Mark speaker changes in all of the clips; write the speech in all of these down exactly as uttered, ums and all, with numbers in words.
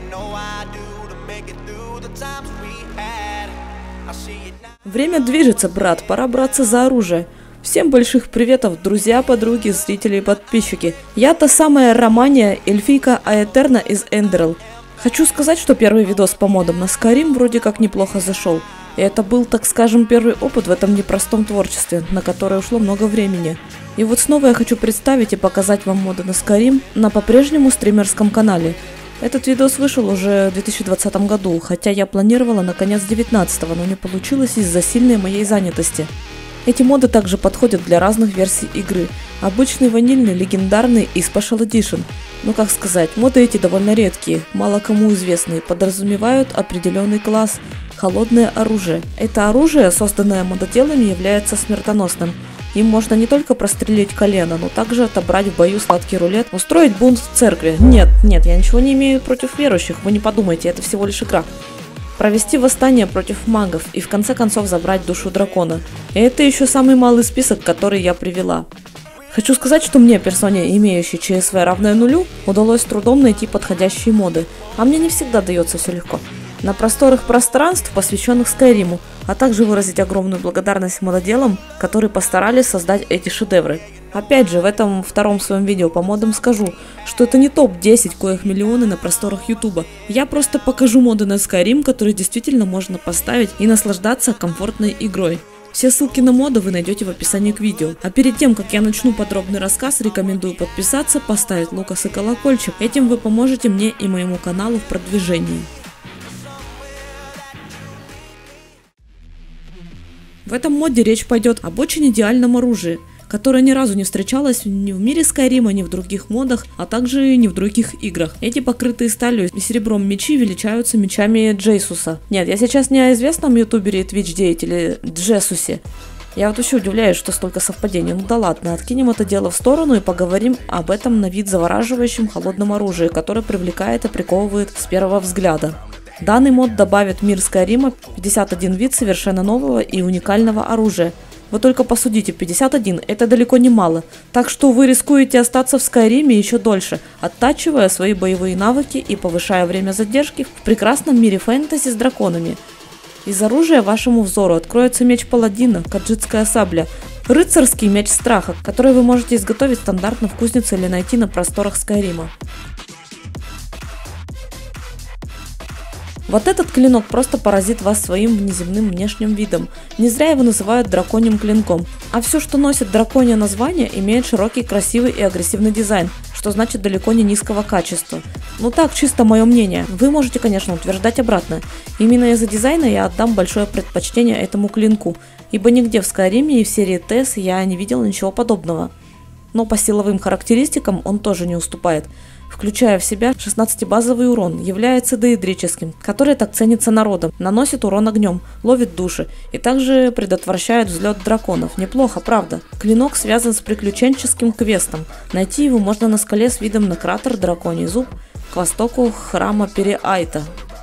Speaker 1: Время движется, брат, пора браться за оружие. Всем больших приветов, друзья, подруги, зрители и подписчики. Я та самая Романия, эльфийка Аэтерна из Эндерл. Хочу сказать, что первый видос по модам на Skyrim вроде как неплохо зашел. И это был, так скажем, первый опыт в этом непростом творчестве, на которое ушло много времени. И вот снова я хочу представить и показать вам моды на Skyrim на по-прежнему стримерском канале. Этот видос вышел уже в две тысячи двадцатом году, хотя я планировала на конец две тысячи девятнадцатого, но не получилось из-за сильной моей занятости. Эти моды также подходят для разных версий игры. Обычный, ванильный, легендарный и Special Edition. Ну как сказать, моды эти довольно редкие, мало кому известные, подразумевают определенный класс – холодное оружие. Это оружие, созданное мододелами, является смертоносным. Им можно не только прострелить колено, но также отобрать в бою сладкий рулет, устроить бунт в церкви. Нет, нет, я ничего не имею против верующих, вы не подумайте, это всего лишь игра. Провести восстание против магов и в конце концов забрать душу дракона. И это еще самый малый список, который я привела. Хочу сказать, что мне, персоне, имеющей ЧСВ равное нулю, удалось с трудом найти подходящие моды, а мне не всегда дается все легко. На просторах пространств, посвященных Скайриму, а также выразить огромную благодарность мододелам, которые постарались создать эти шедевры. Опять же, в этом втором своем видео по модам скажу, что это не топ десять, коих миллионы на просторах ютуба. Я просто покажу моды на Skyrim, которые действительно можно поставить и наслаждаться комфортной игрой. Все ссылки на моды вы найдете в описании к видео. А перед тем, как я начну подробный рассказ, рекомендую подписаться, поставить лукас и колокольчик. Этим вы поможете мне и моему каналу в продвижении. В этом моде речь пойдет об очень идеальном оружии, которое ни разу не встречалось ни в мире Скайрима, ни в других модах, а также и ни в других играх. Эти покрытые сталью и серебром мечи величаются мечами Джейсуса. Нет, я сейчас не о известном ютубере и твич-деятеле Джесусе. Я вот еще удивляюсь, что столько совпадений. Ну да ладно, откинем это дело в сторону и поговорим об этом на вид завораживающем холодном оружии, которое привлекает и приковывает с первого взгляда. Данный мод добавит в мир Скайрима пятьдесят один вид совершенно нового и уникального оружия. Вы только посудите, пятьдесят один – это далеко не мало, так что вы рискуете остаться в Скайриме еще дольше, оттачивая свои боевые навыки и повышая время задержки в прекрасном мире фэнтези с драконами. Из оружия вашему взору откроется меч паладина, каджитская сабля, рыцарский меч страха, который вы можете изготовить стандартно в кузнице или найти на просторах Скайрима. Вот этот клинок просто поразит вас своим внеземным внешним видом. Не зря его называют драконьим клинком. А все, что носит драконье название, имеет широкий, красивый и агрессивный дизайн, что значит далеко не низкого качества. Ну так, чисто мое мнение. Вы можете, конечно, утверждать обратное. Именно из-за дизайна я отдам большое предпочтение этому клинку, ибо нигде в Скайриме и в серии ТЭС я не видел ничего подобного. Но по силовым характеристикам он тоже не уступает, включая в себя шестнадцатибазовый урон, является деидрическим, который так ценится народом, наносит урон огнем, ловит души и также предотвращает взлет драконов. Неплохо, правда? Клинок связан с приключенческим квестом. Найти его можно на скале с видом на кратер Драконий Зуб к востоку храма Переайта.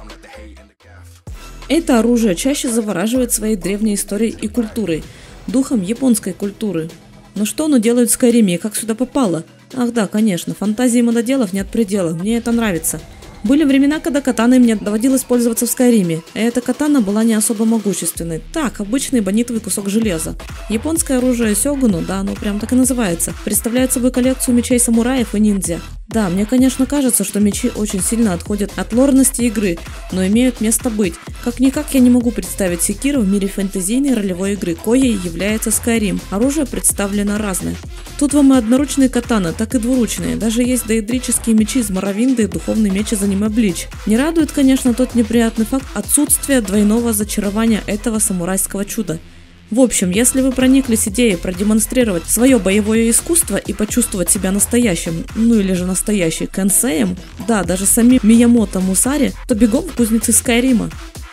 Speaker 1: Это оружие чаще завораживает своей древней историей и культурой, духом японской культуры. Но что оно делает в Скайриме и как сюда попало? Ах да, конечно, фантазии мододелов нет предела, мне это нравится. Были времена, когда катаной мне доводилось пользоваться в Скайриме, и эта катана была не особо могущественной. Так, обычный бонитовый кусок железа. Японское оружие сёгуну, да, оно прям так и называется, представляет собой коллекцию мечей самураев и ниндзя. Да, мне, конечно, кажется, что мечи очень сильно отходят от лорности игры, но имеют место быть. Как-никак я не могу представить секиру в мире фэнтезийной ролевой игры, коей является Skyrim. Оружие представлено разное. Тут вам и одноручные катаны, так и двуручные. Даже есть деидрические мечи из Моровинды и духовный меч из аниме Блич. Не радует, конечно, тот неприятный факт отсутствия двойного зачарования этого самурайского чуда. В общем, если вы прониклись идеей продемонстрировать свое боевое искусство и почувствовать себя настоящим, ну или же настоящий кэнсеем, да, даже самим Миямото Мусари, то бегом в кузницы Скайрима.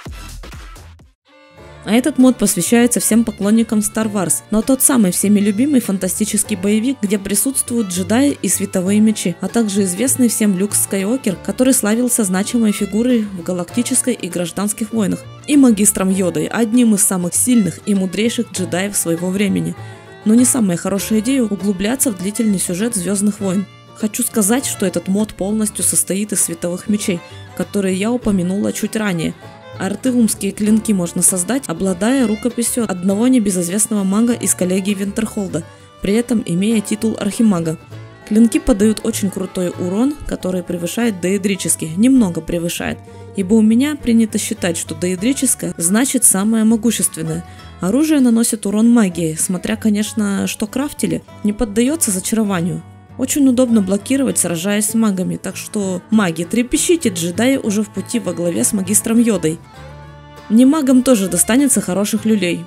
Speaker 1: А этот мод посвящается всем поклонникам Star Wars, но тот самый всеми любимый фантастический боевик, где присутствуют джедаи и световые мечи, а также известный всем Люк Скайуокер, который славился значимой фигурой в галактической и гражданских войнах, и магистром Йодой, одним из самых сильных и мудрейших джедаев своего времени. Но не самая хорошая идея углубляться в длительный сюжет Звездных войн. Хочу сказать, что этот мод полностью состоит из световых мечей, которые я упомянула чуть ранее. Артеумские клинки можно создать, обладая рукописью одного небезызвестного мага из коллегии Винтерхолда, при этом имея титул архимага. Клинки подают очень крутой урон, который превышает доэдрический, немного превышает, ибо у меня принято считать, что доэдрическое значит самое могущественное. Оружие наносит урон магией, смотря, конечно, что крафтили, не поддается зачарованию. Очень удобно блокировать, сражаясь с магами, так что маги, трепещите, джедаи уже в пути во главе с магистром Йодой. Не магам тоже достанется хороших люлей.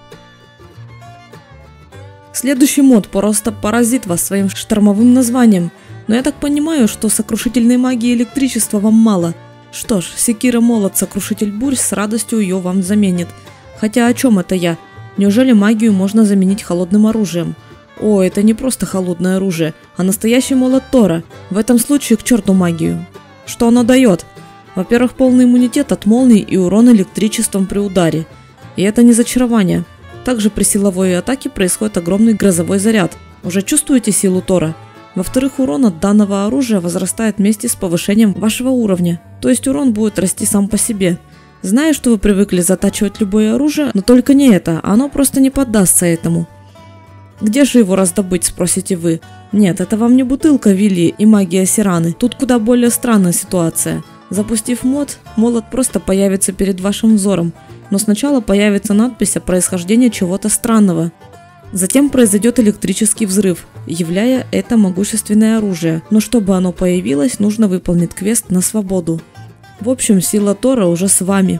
Speaker 1: Следующий мод просто поразит вас своим штормовым названием, но я так понимаю, что сокрушительной магии электричества вам мало. Что ж, секира молот сокрушитель бурь с радостью ее вам заменит. Хотя о чем это я? Неужели магию можно заменить холодным оружием? О, это не просто холодное оружие, а настоящий молот Тора. В этом случае к черту магию. Что оно дает? Во-первых, полный иммунитет от молний и урон электричеством при ударе. И это не зачарование. Также при силовой атаке происходит огромный грозовой заряд. Уже чувствуете силу Тора? Во-вторых, урон от данного оружия возрастает вместе с повышением вашего уровня. То есть урон будет расти сам по себе. Знаю, что вы привыкли затачивать любое оружие, но только не это, оно просто не поддастся этому. Где же его раздобыть, спросите вы? Нет, это вам не бутылка Вилли и магия Сираны. Тут куда более странная ситуация. Запустив мод, молот просто появится перед вашим взором, но сначала появится надпись о происхождении чего-то странного. Затем произойдет электрический взрыв, являя это могущественное оружие, но чтобы оно появилось, нужно выполнить квест на свободу. В общем, сила Тора уже с вами.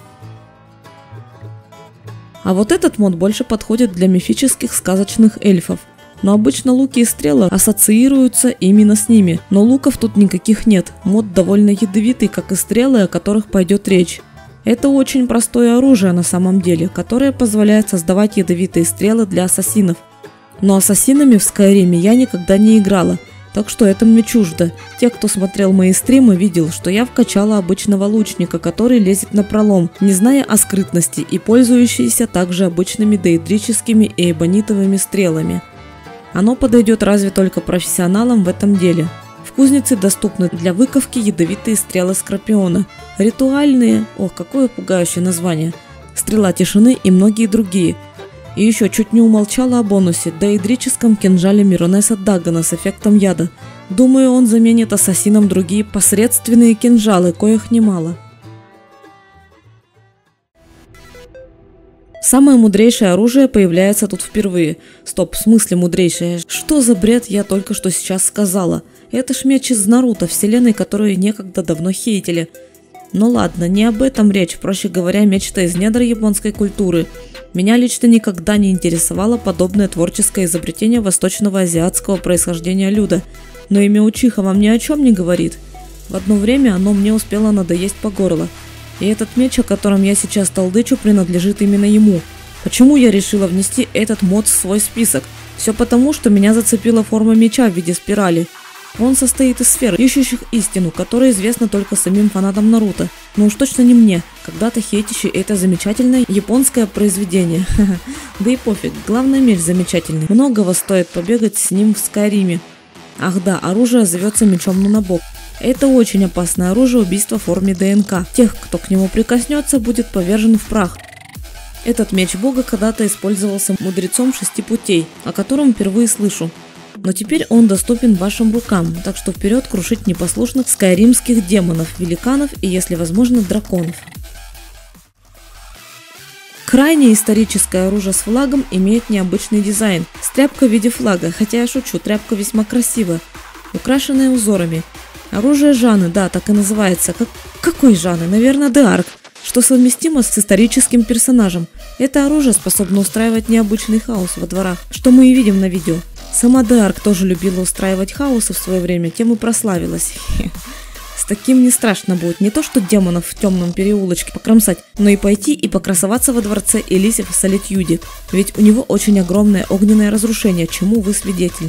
Speaker 1: А вот этот мод больше подходит для мифических сказочных эльфов. Но обычно луки и стрелы ассоциируются именно с ними, но луков тут никаких нет. Мод довольно ядовитый, как и стрелы, о которых пойдет речь. Это очень простое оружие на самом деле, которое позволяет создавать ядовитые стрелы для ассасинов. Но ассасинами в Скайриме я никогда не играла, так что это мне чуждо. Те, кто смотрел мои стримы, видел, что я вкачала обычного лучника, который лезет на пролом, не зная о скрытности и пользующийся также обычными доэдрическими и эбонитовыми стрелами. Оно подойдет разве только профессионалам в этом деле. В кузнице доступны для выковки ядовитые стрелы Скорпиона, ритуальные, ох, какое пугающее название, стрела тишины и многие другие. И еще чуть не умолчала о бонусе, доэдрическом кинжале Миронеса Дагана с эффектом яда. Думаю, он заменит ассасинам другие посредственные кинжалы, коих немало. Самое мудрейшее оружие появляется тут впервые. Стоп, в смысле мудрейшее? Что за бред я только что сейчас сказала? Это ж меч из Наруто, вселенной, которую некогда давно хейтили. Ну ладно, не об этом речь, проще говоря, меч-то из недр японской культуры. Меня лично никогда не интересовало подобное творческое изобретение восточного азиатского происхождения люда. Но имя Учиха вам ни о чем не говорит. В одно время оно мне успело надоесть по горло. И этот меч, о котором я сейчас толдычу, принадлежит именно ему. Почему я решила внести этот мод в свой список? Все потому, что меня зацепила форма меча в виде спирали. Он состоит из сфер, ищущих истину, которая известна только самим фанатам Наруто. Но уж точно не мне, когда-то хейтящий это замечательное японское произведение. Да и пофиг, главное меч замечательный. Многого стоит побегать с ним в Скайриме. Ах да, оружие зовется мечом Нунабок. Это очень опасное оружие убийства в форме ДНК. Тех, кто к нему прикоснется, будет повержен в прах. Этот меч бога когда-то использовался мудрецом шести путей, о котором впервые слышу. Но теперь он доступен вашим рукам, так что вперед крушить непослушных скайримских демонов, великанов и, если возможно, драконов. Крайне историческое оружие с флагом имеет необычный дизайн. Стряпка в виде флага, хотя я шучу, тряпка весьма красивая, украшенная узорами. Оружие Жанны, да, так и называется. Как... Какой Жанны? Наверное, Деарк, что совместимо с историческим персонажем. Это оружие способно устраивать необычный хаос во дворах, что мы и видим на видео. Сама Деарк тоже любила устраивать хаосы в свое время, тем и прославилась. С таким не страшно будет не то что демонов в темном переулочке покромсать, но и пойти и покрасоваться во дворце Элисев в Солитьюде, ведь у него очень огромное огненное разрушение, чему вы свидетель.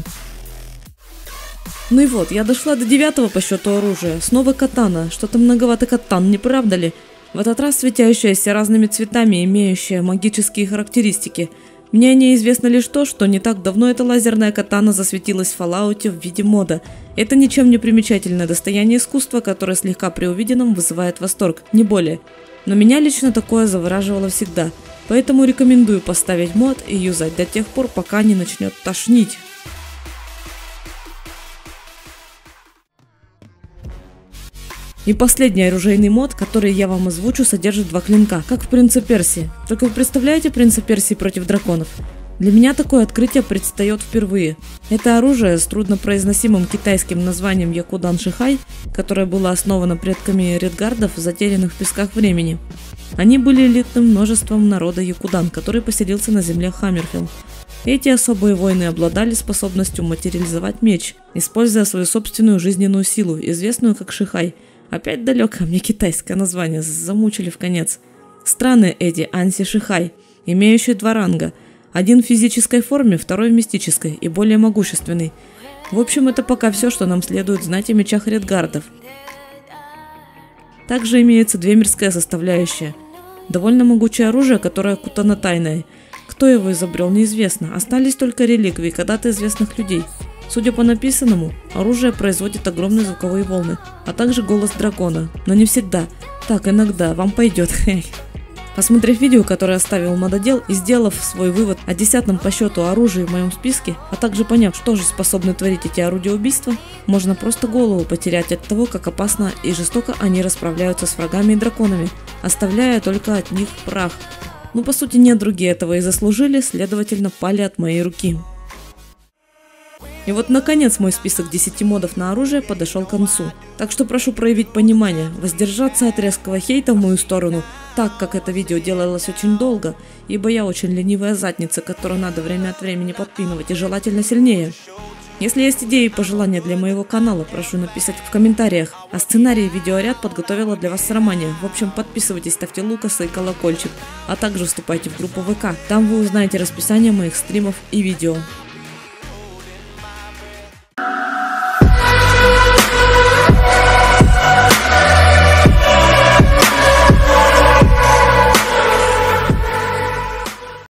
Speaker 1: Ну и вот, я дошла до девятого по счету оружия, снова катана, что-то многовато катан, не правда ли? В этот раз светящаяся разными цветами, имеющая магические характеристики. Мне неизвестно лишь то, что не так давно эта лазерная катана засветилась в Fallout в виде мода. Это ничем не примечательное достояние искусства, которое слегка при увиденном вызывает восторг, не более. Но меня лично такое завораживало всегда, поэтому рекомендую поставить мод и юзать до тех пор, пока не начнет тошнить. И последний оружейный мод, который я вам озвучу, содержит два клинка, как в Принце Персии. Только вы представляете Принца Персии против драконов? Для меня такое открытие предстает впервые. Это оружие с труднопроизносимым китайским названием Якудан Шихай, которое было основано предками редгардов, затерянных в песках времени. Они были элитным множеством народа Якудан, который поселился на земле Хаммерфелл. Эти особые воины обладали способностью материализовать меч, используя свою собственную жизненную силу, известную как Шихай. Опять далекое мне китайское название, замучили в конец. Странные эти Анси Шихай, имеющие два ранга. Один в физической форме, второй в мистической и более могущественный. В общем, это пока все, что нам следует знать о мечах редгардов. Также имеется двемирская составляющая. Довольно могучее оружие, которое окутано тайной. Кто его изобрел, неизвестно. Остались только реликвии когда-то известных людей. Судя по написанному, оружие производит огромные звуковые волны, а также голос дракона, но не всегда. Так, иногда, вам пойдет. Посмотрев видео, которое оставил мододел, и сделав свой вывод о десятом по счету оружии в моем списке, а также поняв, что же способны творить эти орудия убийства, можно просто голову потерять от того, как опасно и жестоко они расправляются с врагами и драконами, оставляя только от них прах. Ну, по сути, не другие этого и заслужили, следовательно, пали от моей руки. И вот наконец мой список десяти модов на оружие подошел к концу. Так что прошу проявить понимание, воздержаться от резкого хейта в мою сторону, так как это видео делалось очень долго, ибо я очень ленивая задница, которую надо время от времени подпинывать и желательно сильнее. Если есть идеи и пожелания для моего канала, прошу написать в комментариях. А сценарий и видеоряд подготовила для вас Романия. В общем, подписывайтесь, ставьте лукасы и колокольчик, а также вступайте в группу вэ ка. Там вы узнаете расписание моих стримов и видео.